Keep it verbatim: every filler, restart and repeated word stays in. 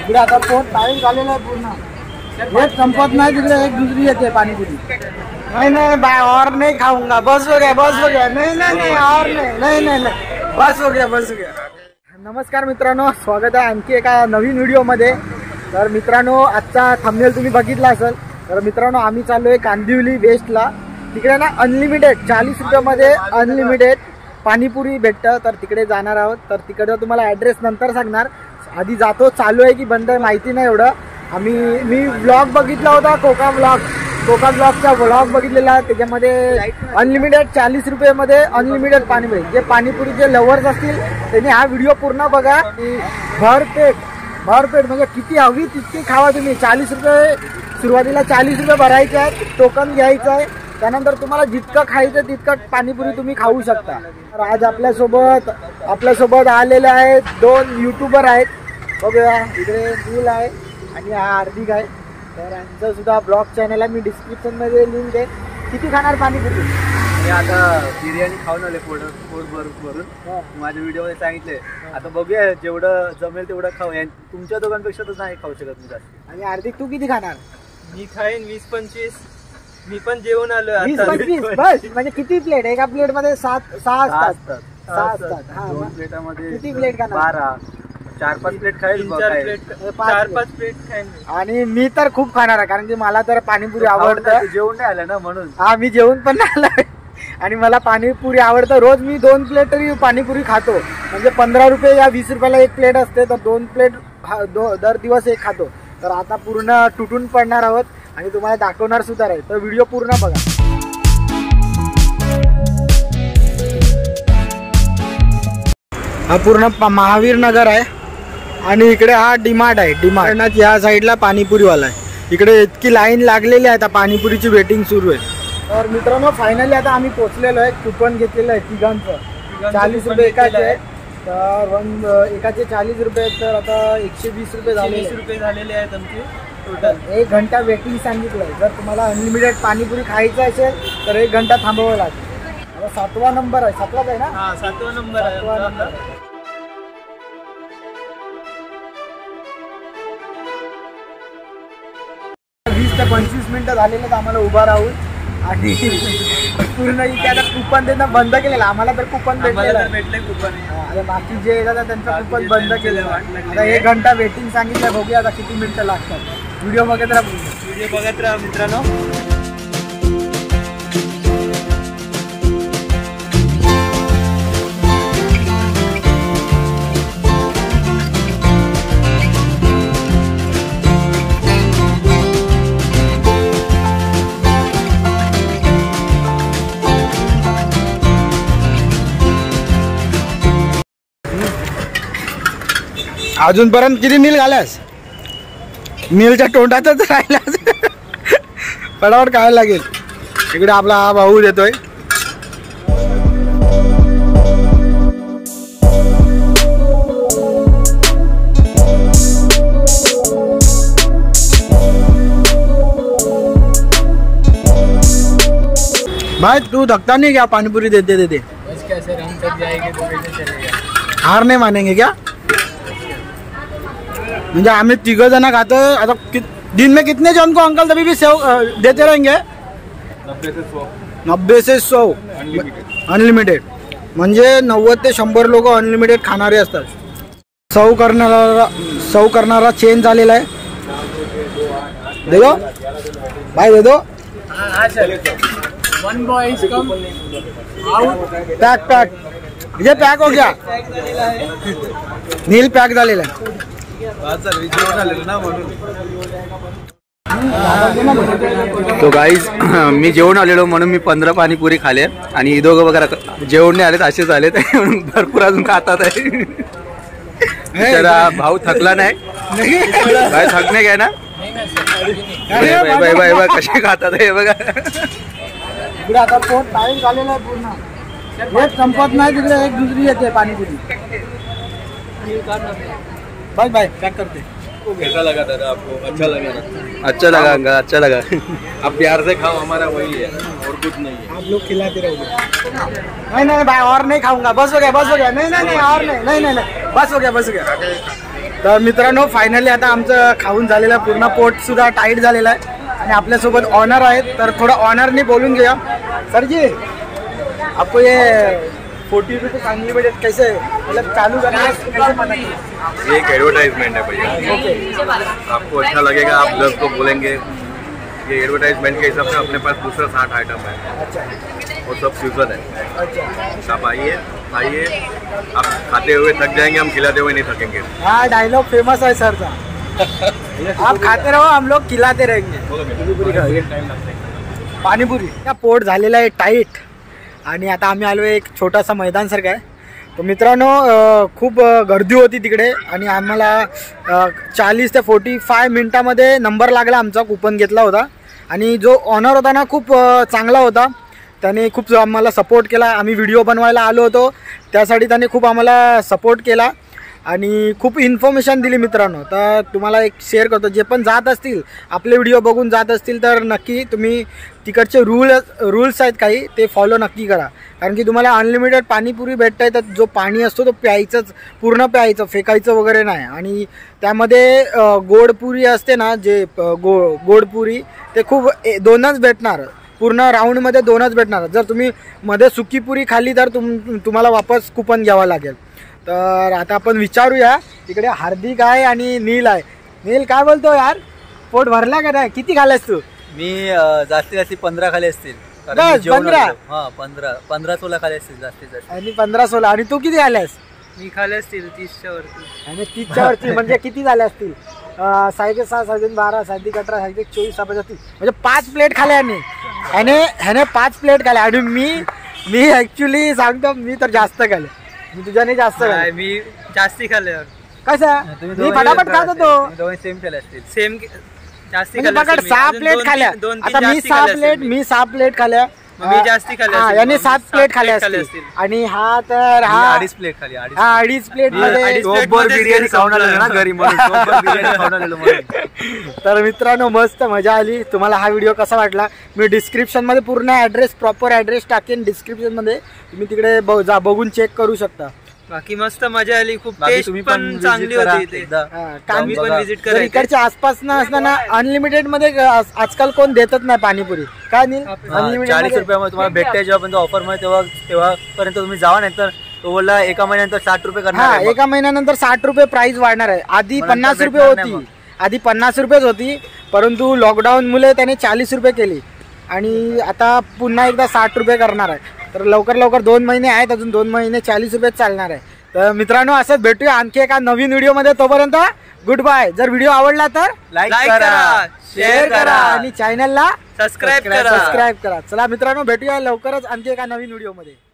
इकडे आता पोट टाईट झालेलं आहे पूर्ण. एक संपत नाही तिकडे एक दुसरी येते पाणीपुरी. नहीं नहीं भाई और नहीं खाऊंगा, बस हो गया बस हो गया. नहीं नहीं नहीं और नहीं नहीं नहीं नहीं बस हो गया बस हो गया. नमस्कार मित्रांनो, स्वागत आहे आणखी एका नवीन व्हिडिओमध्ये. तर मित्रांनो, आजचा थंबनेल तुम्ही बघितला असेल. तर मित्रांनो, आम्ही चाललोय कांदिवली वेस्टला. तिकडे ना अनलिमिटेड चाळीस रुपयामध्ये अनलिमिटेड पाणीपुरी भेटतं. तर तिकडे जाणार आहोत. तर तिकडे तुम्हाला ॲड्रेस नंतर सांगणार. आधी जातो, चालू आहे की बंद आहे माहिती नाही एवढं. आम्ही मी व्लॉग बघितला होता, कोका व्लॉग कोका व्लॉगचा व्लॉग बघितलेला. त्याच्यामध्ये अनलिमिटेड चाळीस रुपयामध्ये अनलिमिटेड पाणीपुरी. जे पाणीपुरीचे लवर्स असतील त्यांनी हा व्हिडिओ पूर्ण बघा. भरपेट भरपेट म्हणजे किती हवी तितकी खावा तुम्ही. चाळीस रुपये सुरुवातीला चाळीस रुपये भरायचे आहेत, टोकन घ्यायचं आहे. त्यानंतर तुम्हाला जितकं खायचं तितकं पाणीपुरी तुम्ही खाऊ शकता. तर आज आपल्यासोबत आपल्यासोबत आलेले आहेत दोन यूट्यूबर आहेत. बघूया, इकडे नील आहे आणि हा हार्दिक आहे. तर यांचं सुद्धा ब्लॉग चॅनल आहे, मी डिस्क्रिप्शनमध्ये लिंक आहे. किती खाणार पाणीपुरी? मी आता बिर्याणी खाऊन आले पोट पोट भरून भरून माझ्या व्हिडिओमध्ये सांगितले. आता बघूया जेवढं जमेल तेवढं खाऊ. तुमच्या दोघांपेक्षा तर नाही खाऊ शकत मी जास्त. आणि हार्दिक तू किती खाणार? मी खाईन वीस पंचवीस. मी पण जेवण आलो. वीस पंचवीस बस. म्हणजे किती प्लेट? एका प्लेट मध्ये सात सहा असतात. सहा असतात. हा, दोन प्लेटामध्ये किती प्लेट खाणार? बारा. चार पाच प्लेट खाईल. चार प्लेट चार पाच प्लेट खाईन. आणि मी तर खूप खाणार आहे, कारण की मला तर पाणीपुरी आवडतं. जेवण नाही आलं ना म्हणून. हा, मी जेवण पण नाही आलं आणि मला पाणीपुरी आवडतं. रोज मी दोन प्लेट तरी पाणीपुरी खातो. म्हणजे पंधरा रुपये या वीस रुपयाला एक प्लेट असते. तर दोन प्लेट दर दिवस एक खातो. तर आता पूर्ण तुटून पडणार आहोत आणि तुम्हाला दाखवणार सुद्धा आहे. तर व्हिडिओ पूर्ण बघा. हा पूर्ण महावीर नगर आहे आणि इकडे हा डीमार्ट आहे. डीमार्ट या साईडला पाणीपुरीवाला आहे. इकडे इतकी लाईन लागलेली आहे. आता पाणीपुरीची वेटिंग सुरू आहे. तर मित्रांनो, फायनली आता आम्ही पोहोचलेलो आहे. कुपन घेतलेलं आहे तिघांचं. चाळीस रुपये एकाचे आहे. तर वन एकाचे चाळीस रुपये आहेत. तर आता एकशे वीस रुपये झाले वीस रुपये झालेले आहेत आमचे टोटल. एक घंटा वेटिंग सांगितलं आहे. जर तुम्हाला अनलिमिटेड पाणीपुरी खायचं असेल तर एक घंटा थांबावं लागेल. आता सातवा नंबर आहे. सातवाच आहे ना? हा, सातवा नंबर आहे. सातवा नंबर. वीस ते पंचवीस मिनिटं झालेले आम्हाला उभा राहून. आणि पूर्ण इथे आता कुपन देणं बंद केलेलं. आम्हाला तर कुपन भेटलेलं भेटले कुपन. आता बाकी जे येतात त्यांचं कुपन बंद केलेलं. आता एक घंटा वेटिंग सांगितलं. बघूया आता किती मिनिटं लागतात. व्हिडिओ बघत राहा व्हिडिओ बघत राहा मित्रांनो. अजूनपर्यंत किती नील घाल्यास? नीलच्या तोंडातच राहिलास. फटाफट काय लागेल. इकडे आपला हा भाऊ देतोय. भाई तू धक्का नहीं क्या? पानीपुरी देते देते सर हम सब जाएंगे तो कैसे चलेगा? हार नहीं मानेंगे क्या? म्हणजे आम्ही तिघ जण खातो. आता दिन में कितने जन को अंकल तभी भी सेव देते रहेंगे? नब्बे से सौ अनलिमिटेड. म्हणजे नव्वद ते शंभर लोक अनलिमिटेड खाणारे असतात. सर्व करणारा सर्व करणारा चेंज झालेला आहे. दे दो भाई, दे दो. One boy is come out. Pack pack ये पॅक हो गया. नील पॅक झालेला आहे. तो गाईज मी जेवण आलेलो म्हणून मी पंधरा पाणीपुरी खाले. आणि ही दोघं बघा जेवण नाही आलेत, असेच आलेत. भरपूर अजून खातात आहे. जरा भाऊ थकला नाही. भाई थकणे काय ना. बाय बाय बाय कसे खातात आहे बघा. इकडे आता पोट टाईट झालेलं आहे पूर्ण. एक संपत नाही तिकडे एक दुसरी येते पाणीपुरी. बाय बाय पॅक करते. कैसा लगा दादा आपको? अच्छा लगा ना? अच्छा लगा अंकल, अच्छा लगा. आप प्यार से खाओ, हमारा वही है और कुछ नहीं है. आप लोग खिलाते रहोगे. नहीं नहीं भाई और नहीं खाऊंगा, बस हो गया बस हो गया. नहीं नहीं नहीं और नहीं नहीं नहीं बस हो गया बस हो गया. तर मित्रांनो फायनली आता आमचं खाऊन झालेलं आहे, पूर्ण पोट सुद्धा टाईट झालेलं आहे आणि आपल्यासोबत ऑनर आहेत. तर थोडं ऑनरनी बोलून घेऊया. सर जी आपको ये फोर्टी रुपये अनलिमिटेड कैसे मतलब चालू करना कैसे पता? ये एक एडवर्टाइजमेंट है भैया, ओके आपको अच्छा लगेगा, आप दस को बोलेंगे. ये एडवर्टाइजमेंट के हिसाब से अपने पास दूसरा साठ आइटम है, अच्छा वो सब फ्यूजन है. अच्छा आप आइए आइए, आप खाते हुए थक जाएंगे, हम खिलाते हुए नहीं थकेंगे. हाँ डायलॉग फेमस है सर का. आप खाते रहो हम लोग खिलाते रहेंगे. पाणीपुरी त्या पोट झालेला आहे टाईट आणि आता आम्ही आलो एक छोटासा मैदान सारखं आहे. तर मित्रांनो खूप गर्दी होती तिकडे आणि आम्हाला चाळीस ते फोर्टी फाय मिनटामध्ये नंबर लागला. आमचा कुपन घेतला होता आणि जो ऑनर होता ना खूप चांगला होता. त्याने खूप आम्हाला सपोर्ट केला. आम्ही व्हिडिओ बनवायला आलो होतो त्यासाठी त्याने खूप आम्हाला सपोर्ट केला आणि खूप इन्फॉर्मेशन दिली मित्रांनो. तर तुम्हाला एक शेअर करतो, जे पण जात असतील आपले व्हिडिओ बघून जात असतील तर नक्की तुम्ही तिकडचे रूल रूल्स आहेत काही ते फॉलो नक्की करा. कारण की तुम्हाला अनलिमिटेड पाणीपुरी भेटत आहे, तर जो पाणी असतो तो प्यायचंच, पूर्ण प्यायचं, फेकायचं वगैरे नाही. आणि त्यामध्ये गोडपुरी असते ना, जे गो गोडपुरी ते खूप दोनच भेटणार, पूर्ण राऊंडमध्ये दोनच भेटणार. जर तुम्ही मध्ये सुकीपुरी खाल्ली तर तुम तुम्हाला वापस कुपन घ्यावं लागेल. तर आता आपण विचारूया. तिकडे हार्दिक आहे आणि नील आहे. नील काय बोलतो यार, पोट भरला का नाही? किती खाल्लास तू? मी जास्तीत जास्त पंधरा खाले असतील. बस पंधरा? हा पंधरा पंधरा सोळा खाले असतील जास्तीत जास्त. आणि पंधरा सोळा. आणि तू किती खाल्लास? मी खाले असतील तीसच्या वरती. आणि तीसच्या वरती म्हणजे किती झाले असतील? साडे सहा साडे बारा साडे अठरा साडे चोवीस साडे तीस म्हणजे पाच प्लेट खाल्या आणि ह्याने ह्याने पाच प्लेट खाल्या. आणि मी मी ॲक्च्युली सांगतो मी तर जास्त खाल्ले. मी तुझ्याने जास्त खाल्ले. मी जास्ती खाल्ले. कसं मी फटाफट खात होतो. सेम खाले असतील. सेम जास्ती म्हणजे पकड सहा प्लेट खाल्या. आता मी सहा प्लेट मी सहा प्लेट खाल्या. मी जास्ती खाल्ल्या. याने सात प्लेट खाल्या असतील. आणि हा तर हा अडीच प्लेट खाली. हा अडीच प्लेट मध्ये बिर्याणी खाऊन आलेलो ना घरी म्हणून बिर्याणी खाऊन आलेलो म्हणून. तर मित्रांनो मस्त मजा आली. तुम्हाला हा व्हिडिओ कसा वाटला मी डिस्क्रिप्शन मध्ये पूर्ण ॲड्रेस प्रॉपर ॲड्रेस टाकेन डिस्क्रिप्शन मध्ये, तुम्ही तिकडे बघून चेक करू शकता. बाकी मस्त मजा आली. खूप टेस्ट पण चांगली होती. इकडच्या आसपास ना असताना अनलिमिटेड मध्ये आजकाल कोण देतच नाही पाणीपुरी. काय नाही अनलिमिटेड चाळीस रुपयामध्ये तुम्हाला भेटते जेव्हा पण ऑफर मध्ये तेव्हा तेव्हापर्यंत तुम्ही जावा. नाही तर तो बोलला एका महिन्यानंतर साठ रुपये करणार. एका महिन्यानंतर साठ रुपये प्राइस वाढणार आहे. आधी पन्नास रुपये होती आधी पन्नास रुपयेच होती परंतु लॉकडाऊन मुळे त्याने चाळीस रुपये केली आणि आता पुन्हा एकदा साठ रुपये करणार आहे. तर लवकर लवकर दोन महिने आहेत, अजून दोन महिने चाळीस रुपये चालणार आहे. तर मित्रांनो असंच भेटूया आणखी एका नवीन व्हिडिओमध्ये. तोपर्यंत गुड बाय. जर व्हिडिओ आवडला तर लाईक करा, शेअर करा आणि चॅनलला सबस्क्राईब करा. सबस्क्राईब करा. चला मित्रांनो भेटूया लवकरच आणखी एका नवीन व्हिडिओमध्ये.